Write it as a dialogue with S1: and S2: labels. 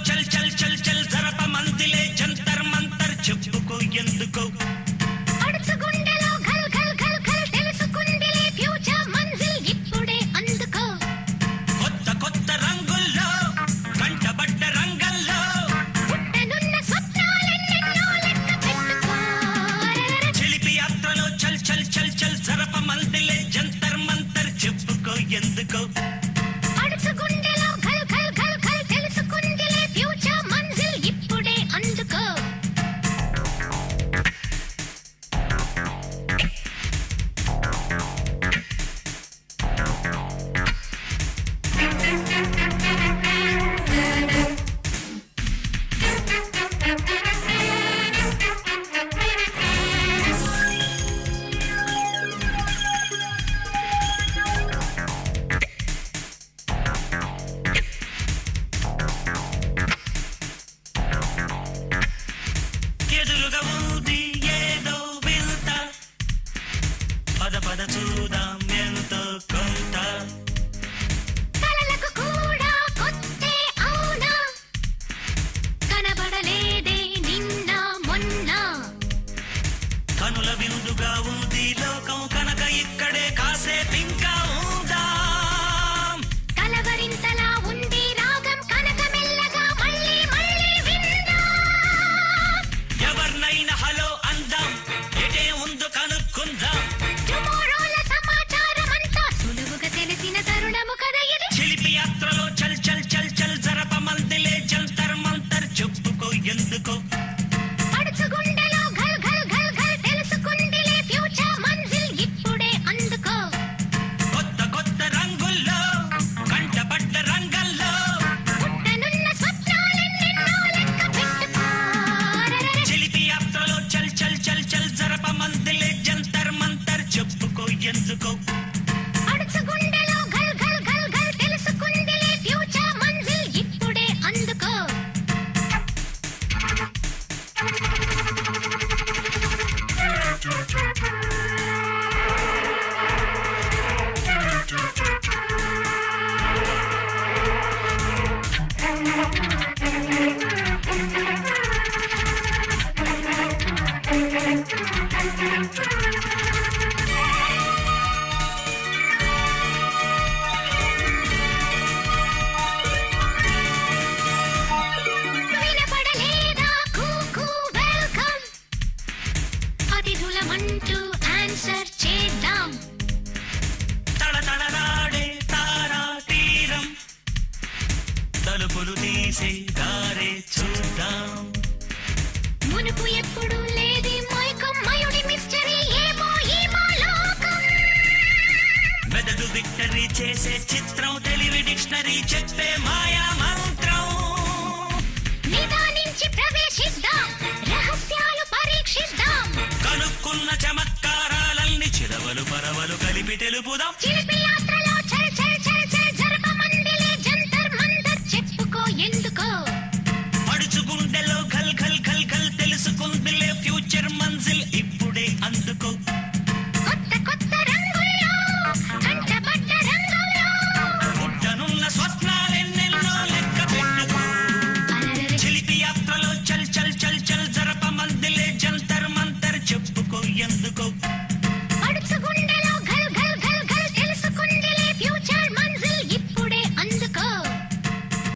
S1: చల్ చల్ చల్ చల్ జరప మందిలే జంతర్ మంతర్ చెప్పుకో ఎందుకో
S2: అడుచుగుండెలో ఘల్ ఘల్ ఘల్ ఘల్ తెలుసుకుందిలే ఫ్యూచర్ మంజిల్ ఇప్పుడే అందుకో
S1: కొత్త కొత్త రంగుల్లో కంటబడ్డ రంగల్లో
S2: పుట్టనున్న స్వప్నాలెన్నెన్నో లెక్క పెట్టుకో
S1: చిలిపి యాత్రలో చల్ చల్ చల్ చల్ జరప మందిలే జంతర్ మంతర్ చెప్పుకో ఎందుకో
S2: అడుచుగుండెలో ఘల్ ఘల్ ఘల్ ఘల్ తెలుసుకుందిలే ఫ్యూచర్ మంజిల్ ఇప్పుడే అందుకో
S1: ఎదురుగా ఉంది ఏదో వింత పద పద చూద్దాం ఎంతో కొంత
S2: కలలకు కూడా కొత్తే అవునా కనబడలేదే నిన్న మొన్న
S1: కనుల విందుగా ఉంది లోకం కనుక ఇక్కడే కాసేపింకా ఉందాం
S2: కలవరింతలా ఉంది రాగం కనక మెల్లగా మళ్ళీ మళ్ళీ విందాం
S1: ఎవరినైనా హలో అందాం ఎటే ఉందో కనుక్కుందాం
S2: టుమారోల సమాచారమంతా సులువుగా తెలిసిన తరుణము కదా ఇది
S1: చిలిపి యాత్రలో చల్ చల్ చల్ చల్ జరప మందిలే జంతర్ మంతర్ చెప్పుకో ఎందుకో
S2: అడుచుగుండెలో ఘల్ ఘల్ ఘల్ ఘల్ తెలుసుకుందిలే ఫ్యూచర్ మంజిల్ ఇప్పుడే అందుకో
S1: కొత్త కొత్త రంగుల్లో కంటబడ్డ రంగల్లో
S2: పుట్టనున్న స్వప్నాలెన్నెన్నో లెక్క పెట్టుకో
S1: చిలిపి యాత్రలో చల్ చల్ చల్ చల్ జరప మందిలే జంతర్ మంతర్ చెప్పుకో ఎందుకో
S2: అడుచుగుండెలో ఘల్ ఘల్ ఘల్ ఘల్ తెలుసుకుందిలే ఫ్యూచర్ మంజిల్ ఇప్పుడే అందుకో వినపడలేదా కూకు వెల్కమ్ అతిథులమంటూ ఆన్సర్ చేద్దాం
S1: తడతడలాడే తారా తీరం తలుపులు తీసి దారే చూద్దాం
S2: మునుపు ఎప్పుడు లేది మైకం మయుడి మిస్టరీ ఏమో ఏమో లోకం
S1: మెదడు విక్టరీ చేసే చిత్రం తెలివి డిక్షనరీ చెప్పే మాయ